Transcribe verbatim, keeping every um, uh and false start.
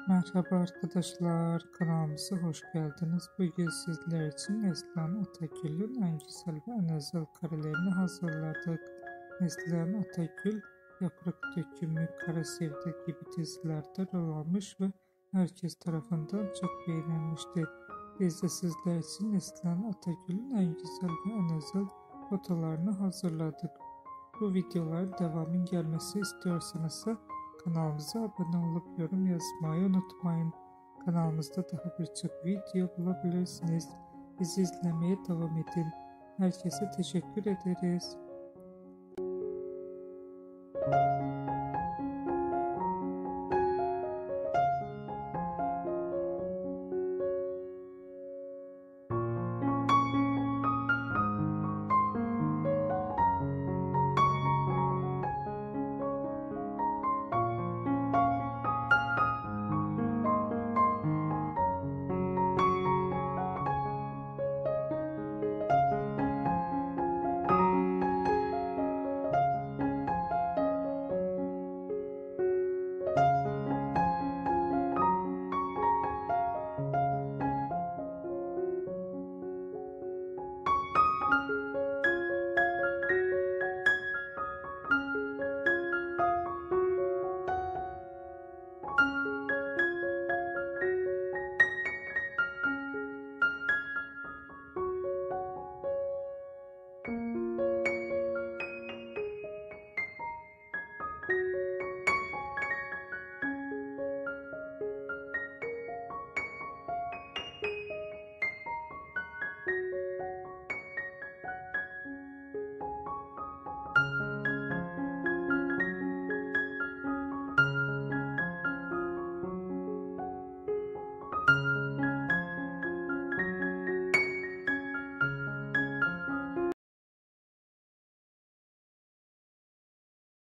Merhaba arkadaşlar, kanalımıza hoş geldiniz. Bugün sizler için Neslihan Atagül'ün en güzel ve en özel karelerini hazırladık. Neslihan Atagül, Yaprak Dökümü, Kara Sevda gibi dizilerde rol almış ve herkes tarafından çok beğenilmişti. Biz de sizler için Neslihan Atagül'ün en güzel ve en özel fotolarını hazırladık. Bu videoların devamının gelmesi istiyorsanız kanalımıza abone olup yorum yazmayı unutmayın. Kanalımızda daha birçok video bulabilirsiniz. Bizi izlemeye devam edin. Herkese teşekkür ederiz.